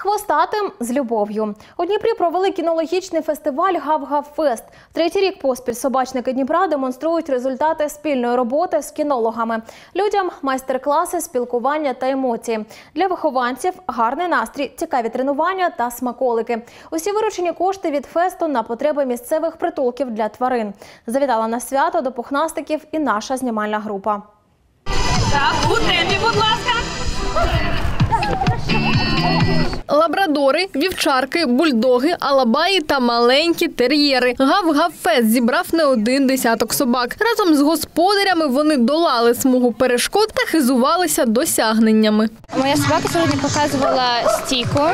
Хвостатим з любов'ю. У Дніпрі провели кінологічний фестиваль «Гав-Гав-Фест». Третій рік поспіль собачники Дніпра демонструють результати спільної роботи з кінологами. Людям – майстер-класи, спілкування та емоції. Для вихованців – гарний настрій, цікаві тренування та смаколики. Усі виручені кошти від фесту на потреби місцевих притулків для тварин. Завітала на свято до пухнастиків і наша знімальна група. Так, у темі, будь ласка. Лабрадори, вівчарки, бульдоги, алабаї та маленькі тер'єри. Гав-Гав-Фест зібрав не один десяток собак. Разом з господарями вони долали смугу перешкод та хизувалися досягненнями. Моя собака сьогодні показувала стійку,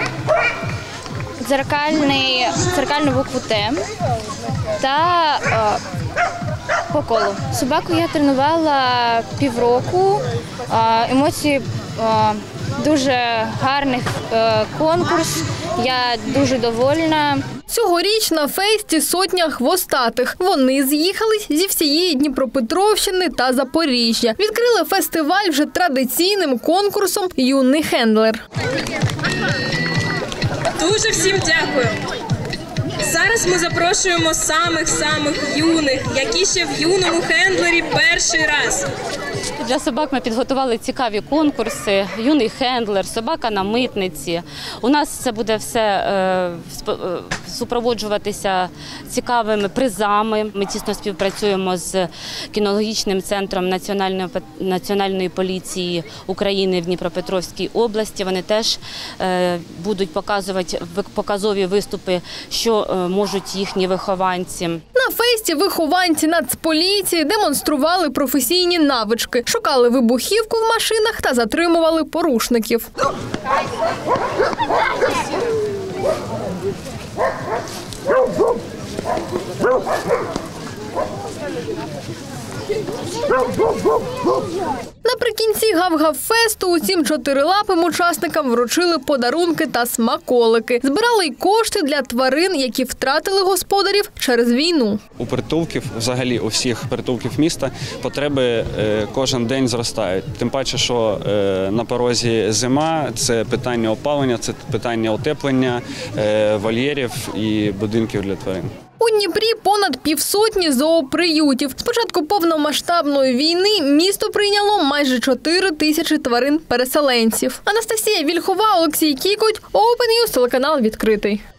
дзеркальну букву Т та по колу. Собаку я тренувала півроку, емоції дуже гарний конкурс, я дуже довольна. Цьогоріч на фесті сотня хвостатих. Вони з'їхались зі всієї Дніпропетровщини та Запоріжжя. Відкрили фестиваль вже традиційним конкурсом «Юний хендлер». Дуже всім дякую. Зараз ми запрошуємо самих юних, які ще в юному хендлері перший раз. Для собак ми підготували цікаві конкурси, юний хендлер, собака на митниці. У нас це буде все супроводжуватися цікавими призами. Ми тісно співпрацюємо з кінологічним центром Національної поліції України в Дніпропетровській області. Вони теж будуть показувати показові виступи, що можуть їхні вихованці. На фесті вихованці Нацполіції демонстрували професійні навички, шукали вибухівку в машинах та затримували порушників. Наприкінці Гав-Гав-Фесту усім чотирилапим учасникам вручили подарунки та смаколики. Збирали й кошти для тварин, які втратили господарів через війну. У притулків, взагалі у всіх притулків міста, потреби кожен день зростають. Тим паче, що на порозі зима – це питання опалення, це питання утеплення вольєрів і будинків для тварин. У Дніпрі понад півсотні зооприютів. З початку повномасштабної війни місто прийняло майже 4 тисячі тварин-переселенців. Анастасія Вільхова, Олексій Кікоть, Open News, телеканал «Відкритий».